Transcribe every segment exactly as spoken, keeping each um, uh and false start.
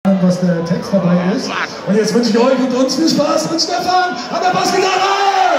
was der Text dabei ist. Und jetzt wünsche ich euch und uns viel Spaß mit Stefan an der Bassgitarre!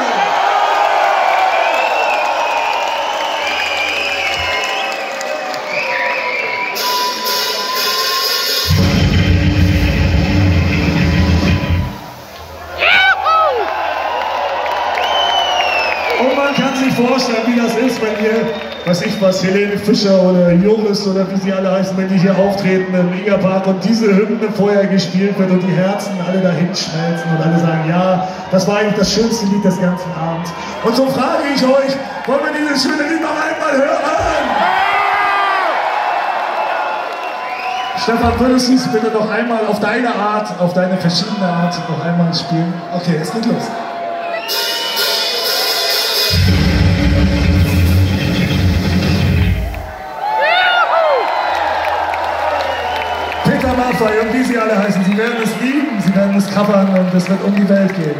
Und man kann sich vorstellen, wie das ist, wenn ihr, weiß ich was, Helene Fischer oder Joris oder wie sie alle heißen, wenn die hier auftreten im Egerpark und diese Hymne vorher gespielt wird und die Herzen alle dahin schmelzen und alle sagen, ja, das war eigentlich das schönste Lied des ganzen Abends. Und so frage ich euch, wollen wir dieses schöne Lied noch einmal hören? Stefan, würdest du es bitte noch einmal auf deine Art, auf deine verschiedene Art noch einmal spielen? Okay, es geht los. Peter Maffay und wie sie alle heißen, sie werden es lieben, sie werden es covern und es wird um die Welt gehen.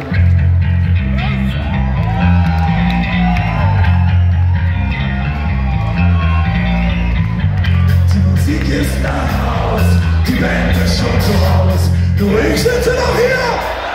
Die Musik ist nach Haus, die Band ist schon zu Haus, nur ich sitze noch hier.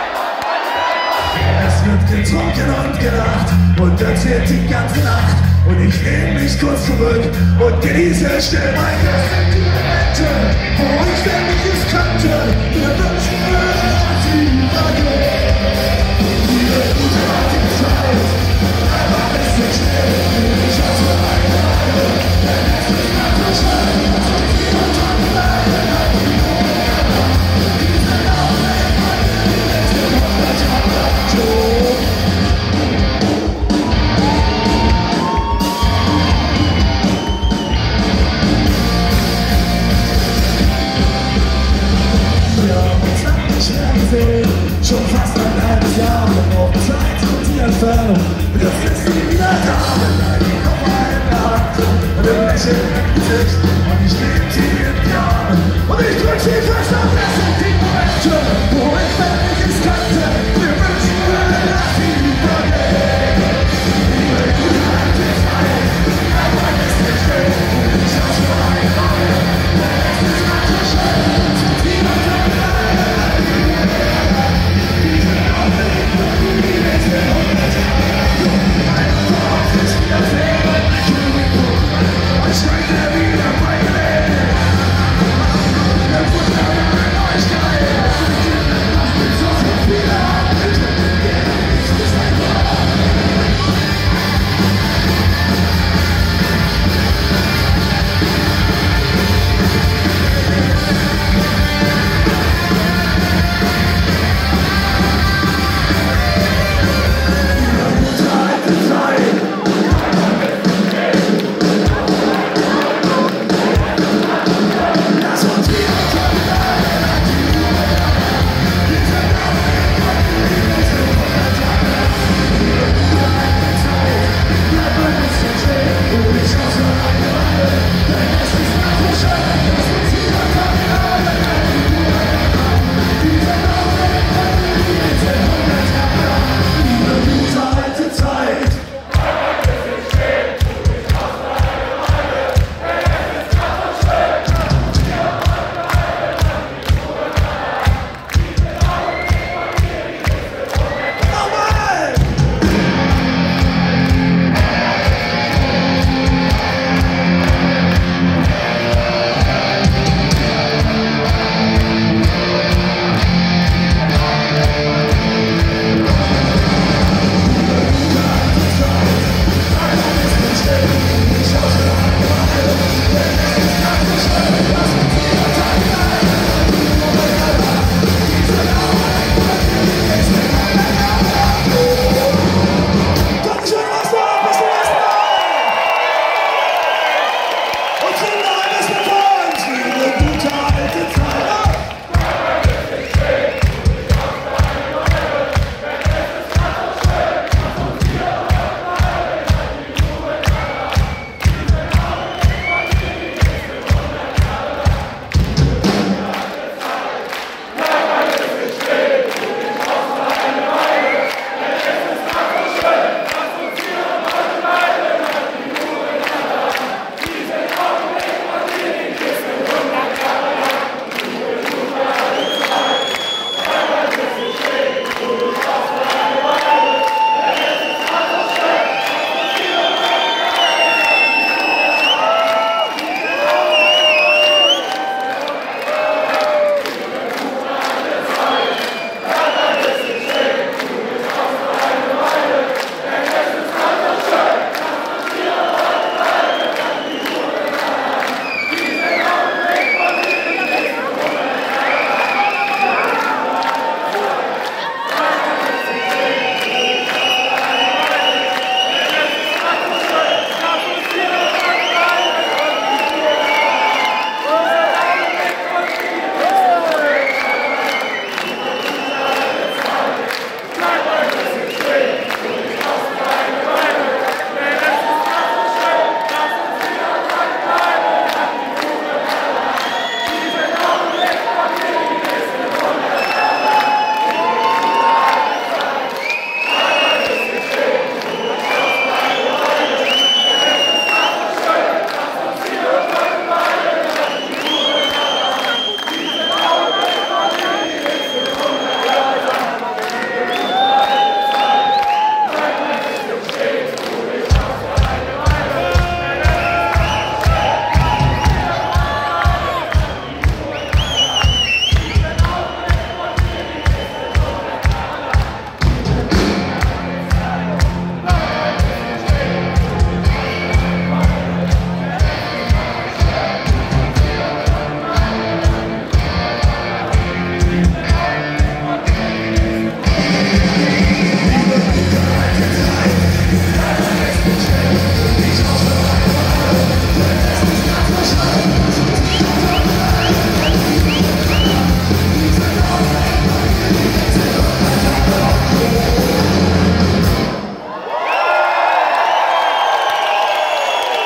Es wird getrunken und gelacht und erzählt die ganze Nacht. Und ich lehne mich kurz zurück und genieße still mein Momente, wo ich ständig es könnte, mir wünschen würde, dass sie vergeht. Diese gute heutige Zeit, einfach ist nicht still, ich hasse meine Leine, denn es ist nach der Schwein, was ich niemand dran bleibe. Diese Laune in meinem letzten hundert Jahre tot. Schon fast ein halbes Jahr, wir brauchen Zeit und die Entfernung. Das ist nie wieder da, wenn ein Koffer in der Hand und ein Lächeln im Gesicht. Und ich nehme sie in die Arme und ich drück sie fest auf. Das sind die Momente, wo ich fertig es könnte. Wir wünschen würde, dass sie übergeht. Liebe gute alte Zeit, aber es ist nicht still. Ich hasse meine Reihe, denn es ist manchmal schön. Niemand kann I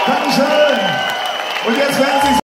Dankeschön. Und jetzt werden Sie